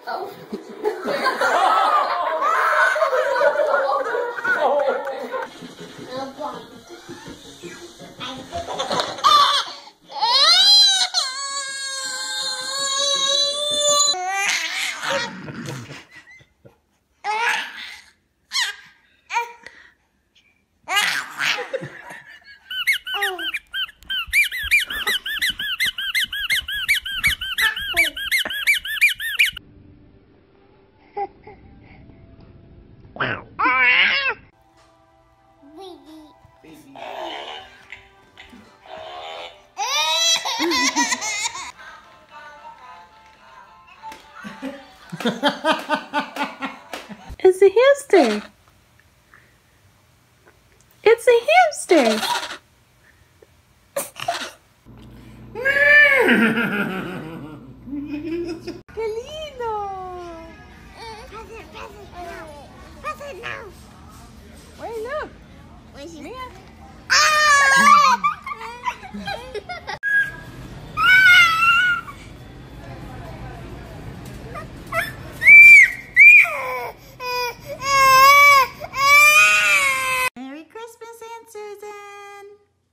It's a hamster. It's a hamster. ¡Qué lindo! Wait, look. Mira. Merry Christmas, Aunt Susan.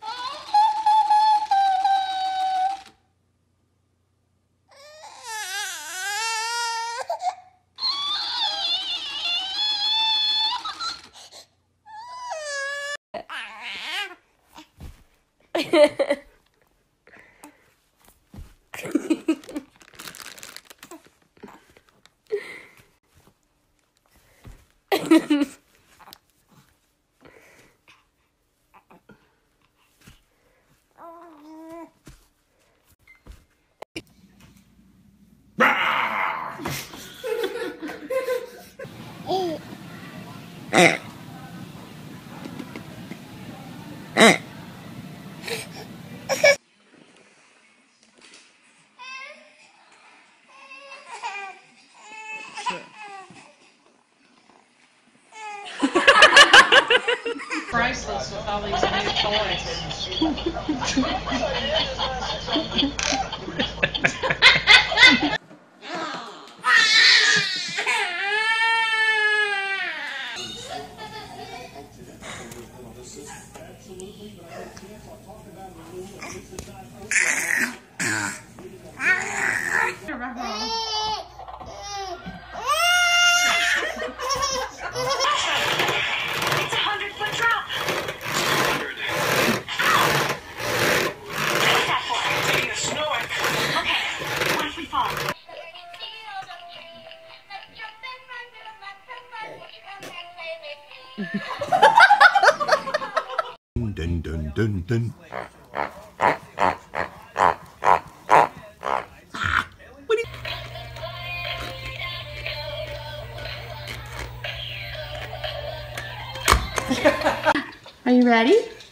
Priceless with all these new toys. Dun dun dun dun. Are you ready?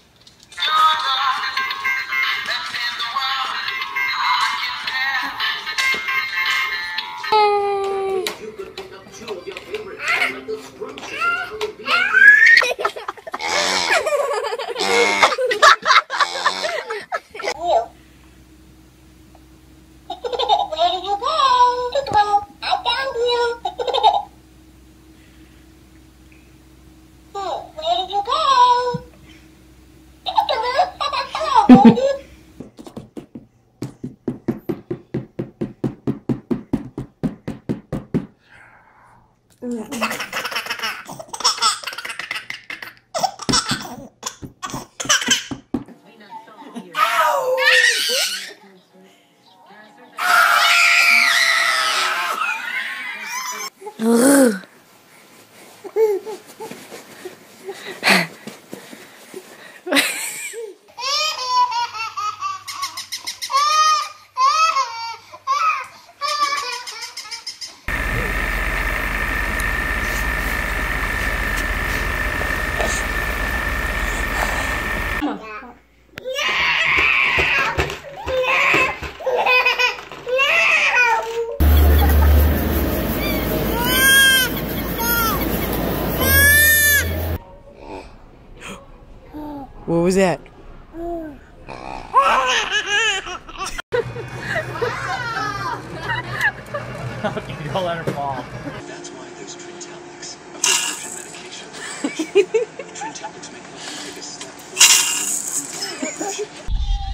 What was that? Don't let her fall. That's why there's Trintellix, a prescription medication. Trintellix may help you take a step forward.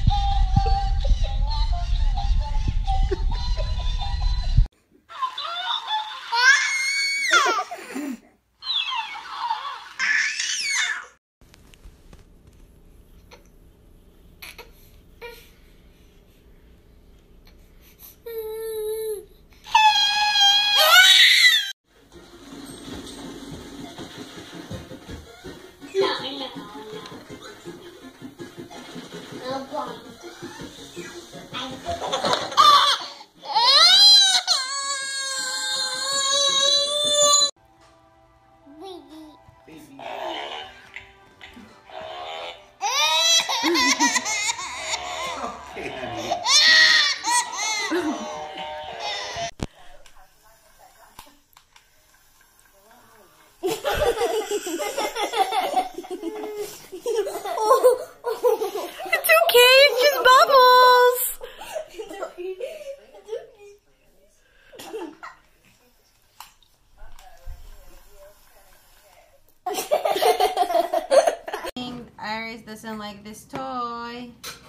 Iris doesn't like this toy.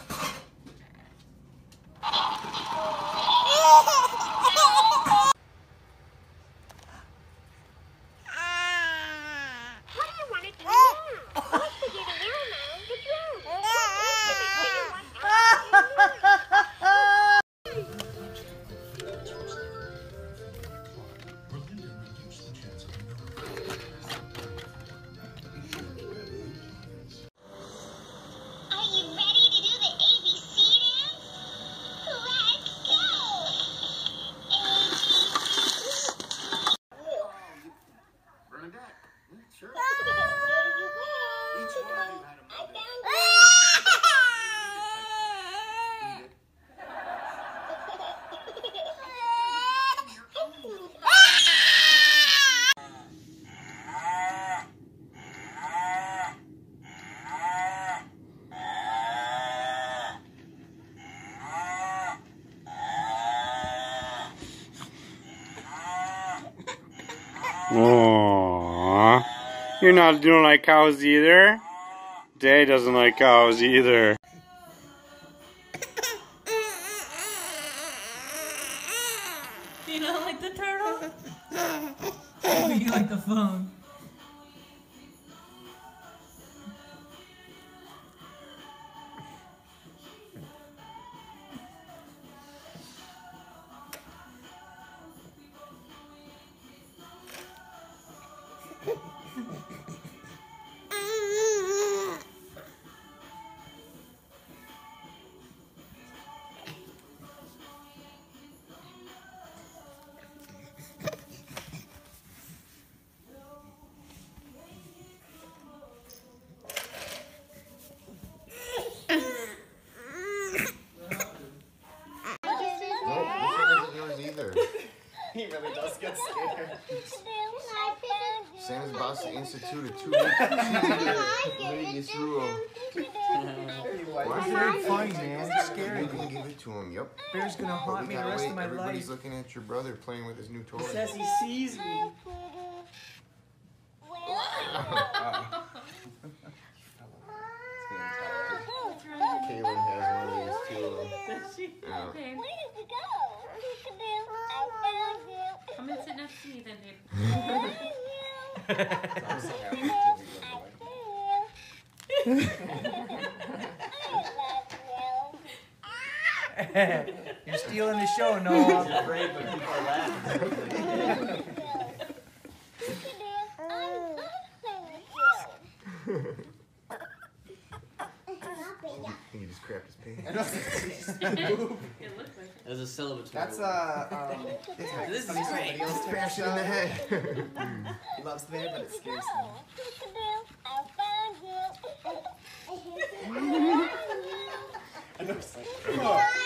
Aww. You're not doing like cows either? Daddy doesn't like cows either. You don't like the turtle? You like the phone? He really does get scared. Santa's about to institute a 2-week Vegas rule. Why is it funny, man? It's scary. You can give it to him, yep. Bear's gonna haunt me the rest of my life. Everybody's looking at your brother playing with his new toy. He says he sees me. Kaylin has one of these too. Does she? Yeah. Okay. Come and sit next to me then, babe. You're stealing the show, Noah. You're afraid when people are laughing. He just crapped his pants. There's a syllable. That's This is great. Smash it in the head. He loves the bear, but it scares him. I know, it's like,